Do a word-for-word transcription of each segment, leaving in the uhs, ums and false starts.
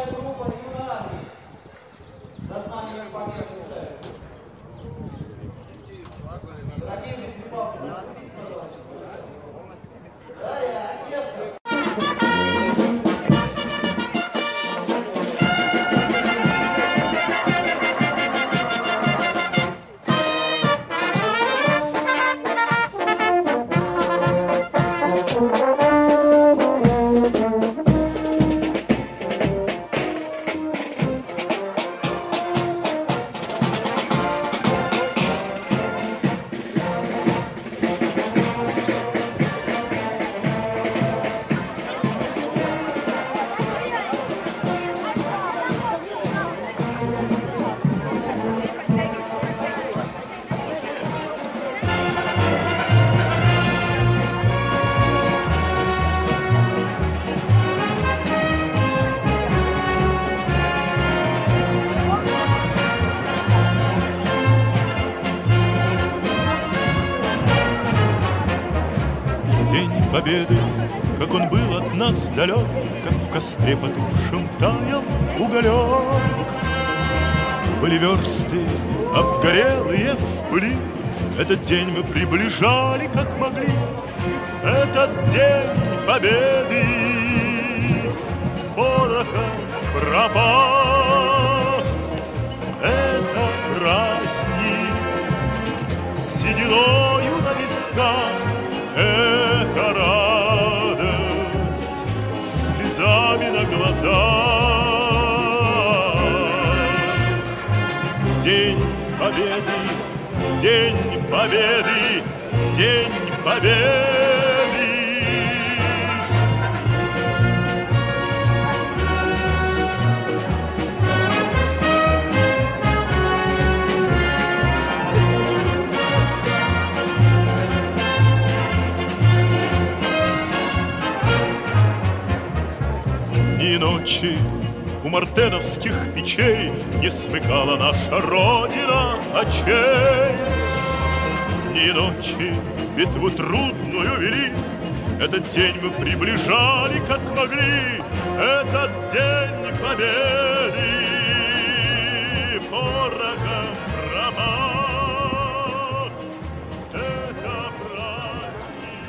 Победы, как он был от нас далек, как в костре потухшем таял уголек. Были версты обгорелые в пыли, этот день мы приближали, как могли. Этот день победы порохом пропах. Это праздник с сединою на висках. Это радость со слезами на глазах. День победы, день победы, день победы. И ночи у мартеновских печей не смыкала наша Родина очей. Дни и ночи битву трудную вели, этот день мы приближали, как могли. Этот день победы порохом пропах. Это праздник.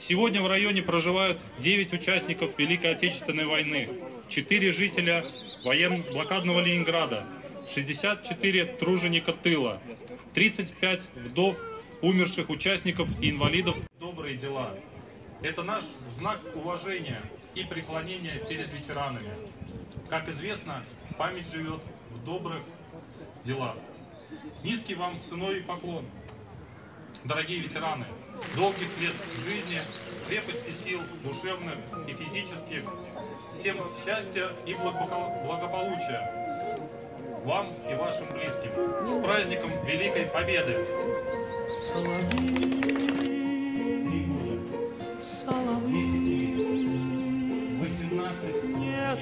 Сегодня в районе проживают девять участников Великой Отечественной войны, четыре жителя военно-блокадного Ленинграда, шестьдесят четыре труженика тыла, тридцать пять вдов умерших участников и инвалидов. Добрые дела. Это наш знак уважения и преклонения перед ветеранами. Как известно, память живет в добрых делах. Низкий вам сыновий поклон, дорогие ветераны, долгих лет жизни, крепости сил, душевных и физических, всем счастья и благополучия вам и вашим близким. С праздником Великой Победы! Соловей, соловей, восемнадцать. не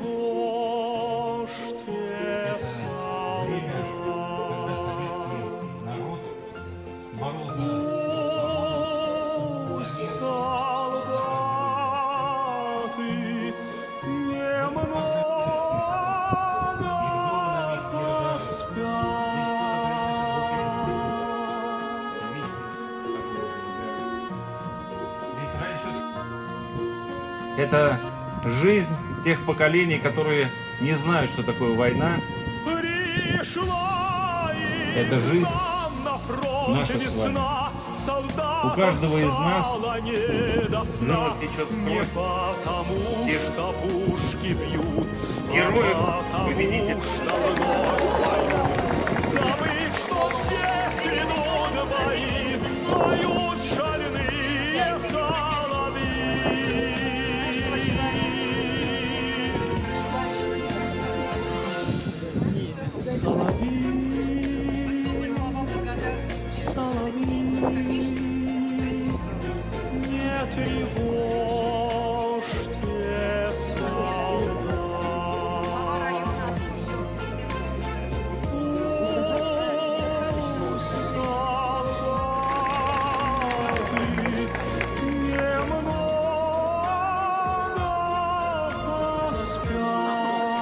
тревожьте соловей. Народ боролся О, солдаты, немного поспят. Это жизнь тех поколений, которые не знают, что такое война. Это жизнь наша с вами. У каждого из нас в жилах течет кровь тех героев, победителей. Забыв, что здесь идут бои, поют шальные соловьи. Соловьи, особые слова благодарности. соловьи, не тревожьте солдат. Глава района озвучил О, солдаты, немного поспят.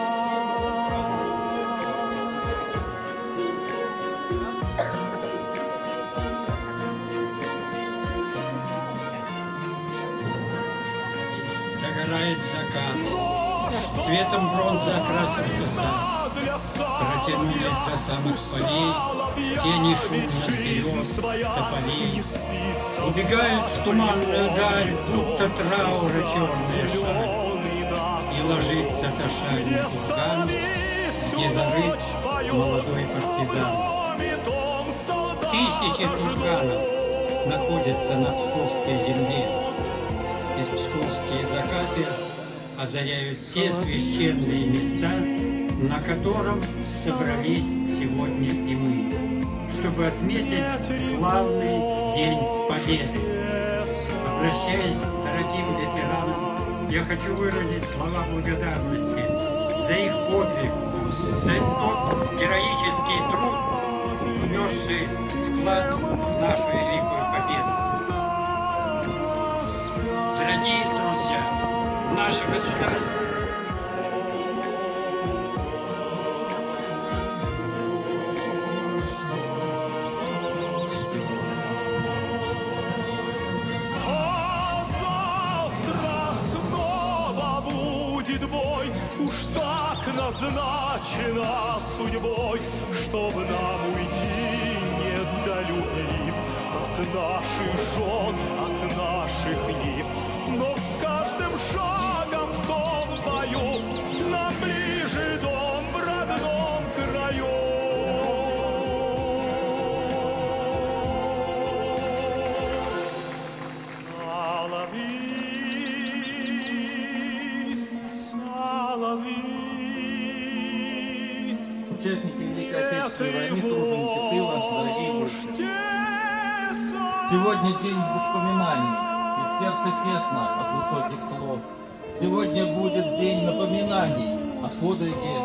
Догорает закат, цветом бронзы окрасился сад, протянулись до самых полей, тени шумно вперед тополей. Убегают в туманную даль, будто траура черная шаль, и ложится та шаль на курган, где зарыт молодой партизан. Тысячи курганов находятся на Псковской земле. И псковские закаты озаряют те священные места, на котором собрались сегодня и мы, чтобы отметить славный День Победы. Обращаясь к дорогим ветеранам, я хочу выразить слова благодарности за их подвиг, за тот героический труд, внесший вклад в нашу великую победу. Дорогие друзья, наше государство А завтра снова будет бой, уж так назначено судьбой, чтобы нам уйти, не долюбив от наших жен, от наших нив. Но с каждым шагом в том бою нам ближе дом в родном краю. Соловьи, соловьи, Участники Великой Отечественной войны, труженики тыла, дорогие друзья. Сегодня день воспоминаний, и в сердце тесно от высоких слов. Сегодня будет день напоминаний о подвиге.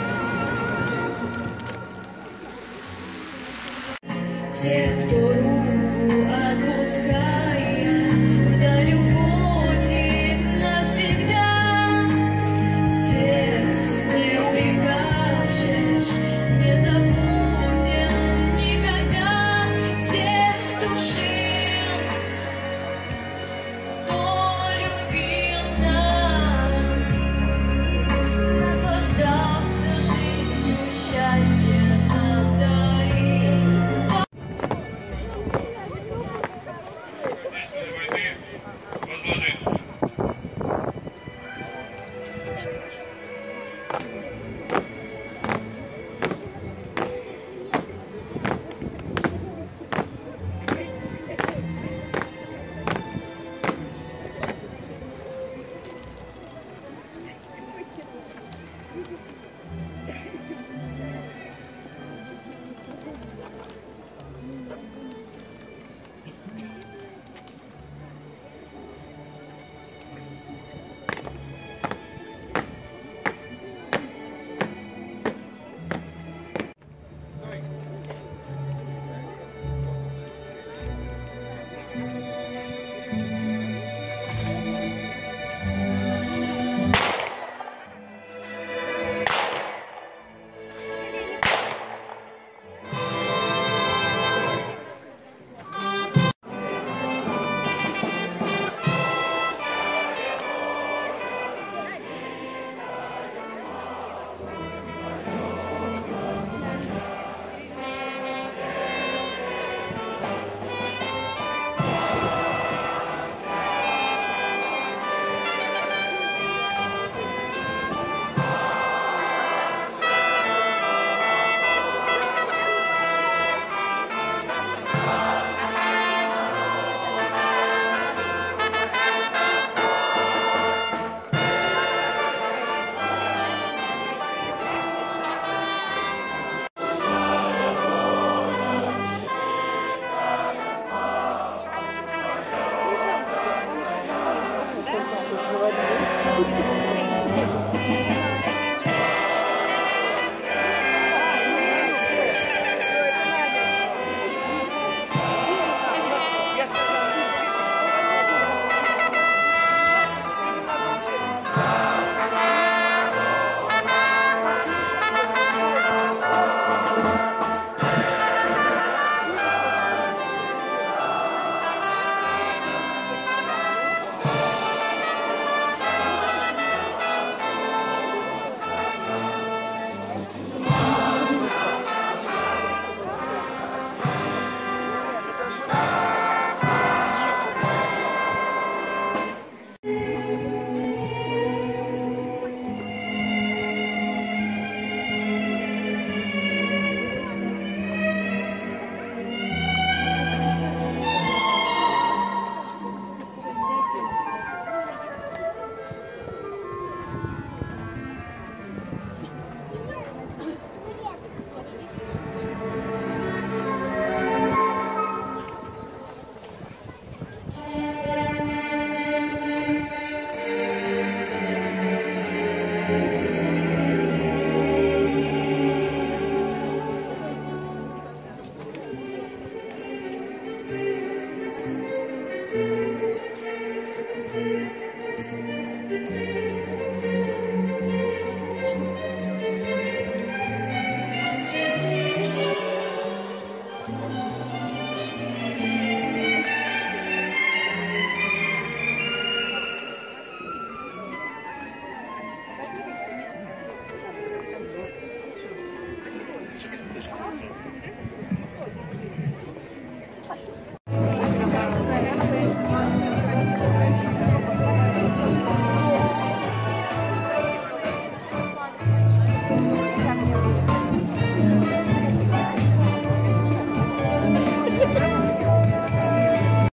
Тех, кто